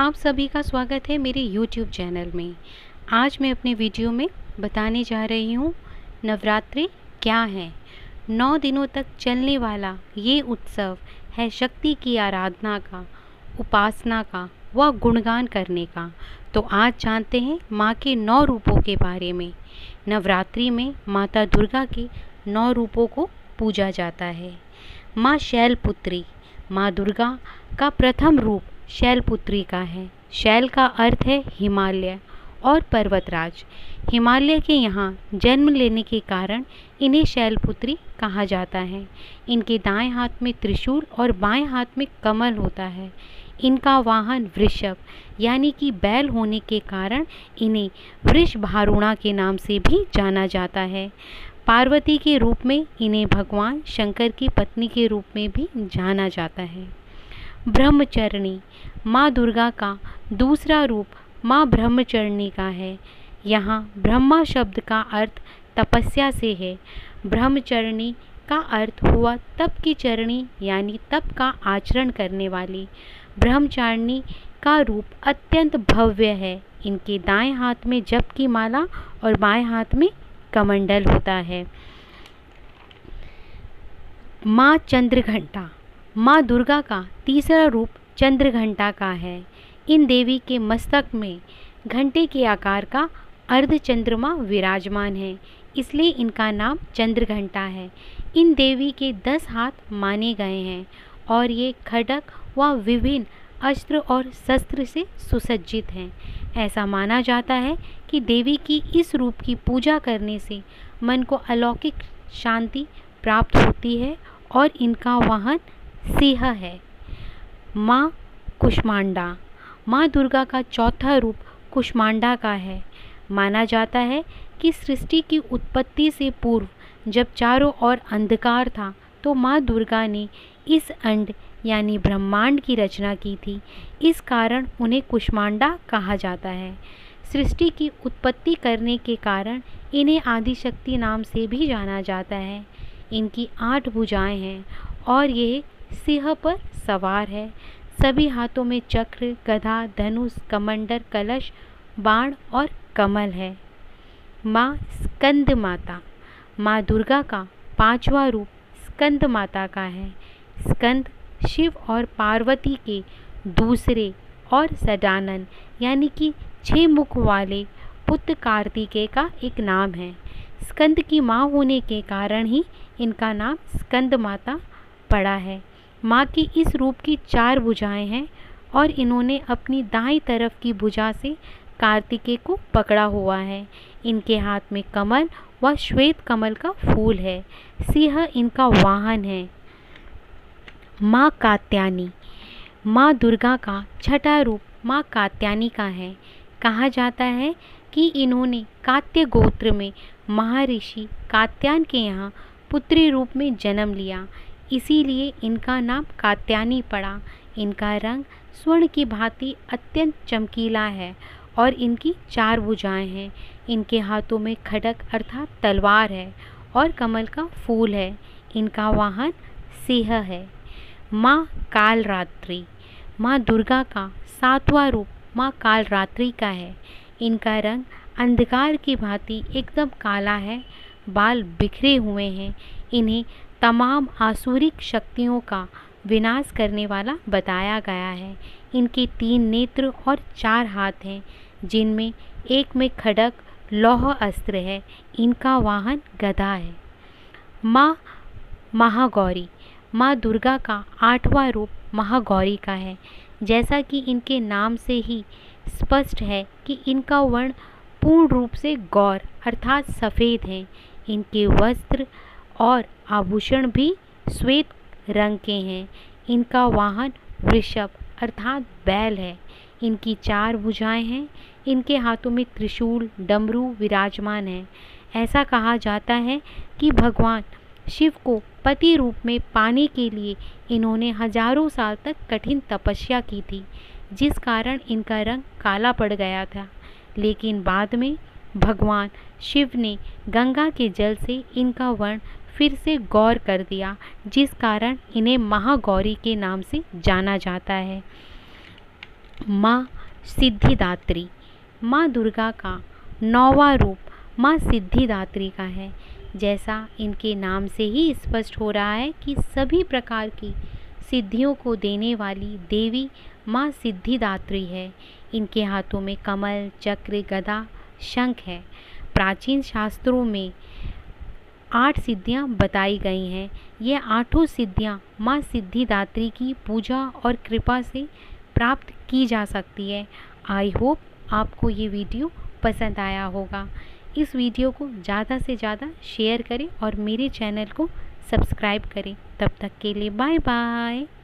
आप सभी का स्वागत है मेरे YouTube चैनल में। आज मैं अपने वीडियो में बताने जा रही हूँ नवरात्रि क्या है। 9 दिनों तक चलने वाला ये उत्सव है शक्ति की आराधना का, उपासना का व गुणगान करने का। तो आज जानते हैं माँ के 9 रूपों के बारे में। नवरात्रि में माता दुर्गा के 9 रूपों को पूजा जाता है। माँ शैलपुत्री, माँ दुर्गा का प्रथम रूप शैलपुत्री का है। शैल का अर्थ है हिमालय और पर्वतराज। हिमालय के यहाँ जन्म लेने के कारण इन्हें शैलपुत्री कहा जाता है। इनके दाएं हाथ में त्रिशूल और बाएं हाथ में कमल होता है। इनका वाहन वृषभ यानी कि बैल होने के कारण इन्हें वृषभारूणा के नाम से भी जाना जाता है। पार्वती के रूप में इन्हें भगवान शंकर की पत्नी के रूप में भी जाना जाता है। ब्रह्मचरणी, माँ दुर्गा का दूसरा रूप माँ ब्रह्मचरणी का है। यहाँ ब्रह्मा शब्द का अर्थ तपस्या से है। ब्रह्मचरणी का अर्थ हुआ तप की चरणी यानी तप का आचरण करने वाली। ब्रह्मचारिणी का रूप अत्यंत भव्य है। इनके दाएं हाथ में जप की माला और बाएं हाथ में कमंडल होता है। माँ चंद्रघंटा, माँ दुर्गा का तीसरा रूप चंद्रघंटा का है। इन देवी के मस्तक में घंटे के आकार का अर्धचंद्रमा विराजमान है, इसलिए इनका नाम चंद्रघंटा है। इन देवी के 10 हाथ माने गए हैं और ये खड्ग व विभिन्न अस्त्र और शस्त्र से सुसज्जित हैं। ऐसा माना जाता है कि देवी की इस रूप की पूजा करने से मन को अलौकिक शांति प्राप्त होती है और इनका वाहन सिंह है। माँ कुष्मांडा, माँ दुर्गा का चौथा रूप कुष्मांडा का है। माना जाता है कि सृष्टि की उत्पत्ति से पूर्व जब चारों ओर अंधकार था तो माँ दुर्गा ने इस अंड यानी ब्रह्मांड की रचना की थी। इस कारण उन्हें कुष्मांडा कहा जाता है। सृष्टि की उत्पत्ति करने के कारण इन्हें आदिशक्ति नाम से भी जाना जाता है। इनकी 8 भुजाएं हैं और ये सिंह पर सवार है। सभी हाथों में चक्र, गदा, धनुष, कमंडल, कलश, बाण और कमल है। माँ स्कंद माता, माँ दुर्गा का 5वां रूप स्कंद माता का है। स्कंद शिव और पार्वती के दूसरे और सडानन यानी कि 6 मुख वाले पुत्र कार्तिकेय का एक नाम है। स्कंद की माँ होने के कारण ही इनका नाम स्कंद माता पड़ा है। माँ की इस रूप की 4 भुजाएं हैं और इन्होंने अपनी दाईं तरफ की भुजा से कार्तिकेय को पकड़ा हुआ है। इनके हाथ में कमल व श्वेत कमल का फूल है। सिंह इनका वाहन है। माँ कात्यायनी, माँ दुर्गा का 6ठा रूप माँ कात्यायनी का है। कहा जाता है कि इन्होंने कात्य गोत्र में महर्षि कात्यायन के यहाँ पुत्री रूप में जन्म लिया, इसीलिए इनका नाम कात्यायनी पड़ा। इनका रंग स्वर्ण की भांति अत्यंत चमकीला है और इनकी 4 भुजाएं हैं। इनके हाथों में खड्ग अर्थात तलवार है और कमल का फूल है। इनका वाहन सिंह है। माँ कालरात्रि, माँ दुर्गा का 7वां रूप माँ कालरात्रि का है। इनका रंग अंधकार की भांति एकदम काला है। बाल बिखरे हुए हैं। इन्हें तमाम आसुरिक शक्तियों का विनाश करने वाला बताया गया है। इनके 3 नेत्र और 4 हाथ हैं, जिनमें एक में खड्ग लौह अस्त्र है। इनका वाहन गदा है। माँ महागौरी, माँ दुर्गा का 8वां रूप महागौरी का है। जैसा कि इनके नाम से ही स्पष्ट है कि इनका वर्ण पूर्ण रूप से गौर अर्थात सफ़ेद है। इनके वस्त्र और आभूषण भी श्वेत रंग के हैं। इनका वाहन वृषभ अर्थात बैल है। इनकी 4 भुजाएं हैं। इनके हाथों में त्रिशूल, डमरू विराजमान है। ऐसा कहा जाता है कि भगवान शिव को पति रूप में पाने के लिए इन्होंने हजारों साल तक कठिन तपस्या की थी, जिस कारण इनका रंग काला पड़ गया था। लेकिन बाद में भगवान शिव ने गंगा के जल से इनका वर्ण फिर से गौर कर दिया, जिस कारण इन्हें महागौरी के नाम से जाना जाता है। माँ सिद्धिदात्री। माँ दुर्गा का 9वां रूप माँ सिद्धिदात्री का है। जैसा इनके नाम से ही स्पष्ट हो रहा है कि सभी प्रकार की सिद्धियों को देने वाली देवी माँ सिद्धिदात्री है। इनके हाथों में कमल, चक्र, गदा, शंख है। प्राचीन शास्त्रों में 8 सिद्धियाँ बताई गई हैं। ये 8 सिद्धियाँ माँ सिद्धिदात्री की पूजा और कृपा से प्राप्त की जा सकती है। आई होप आपको ये वीडियो पसंद आया होगा। इस वीडियो को ज़्यादा से ज़्यादा शेयर करें और मेरे चैनल को सब्सक्राइब करें। तब तक के लिए बाय बाय।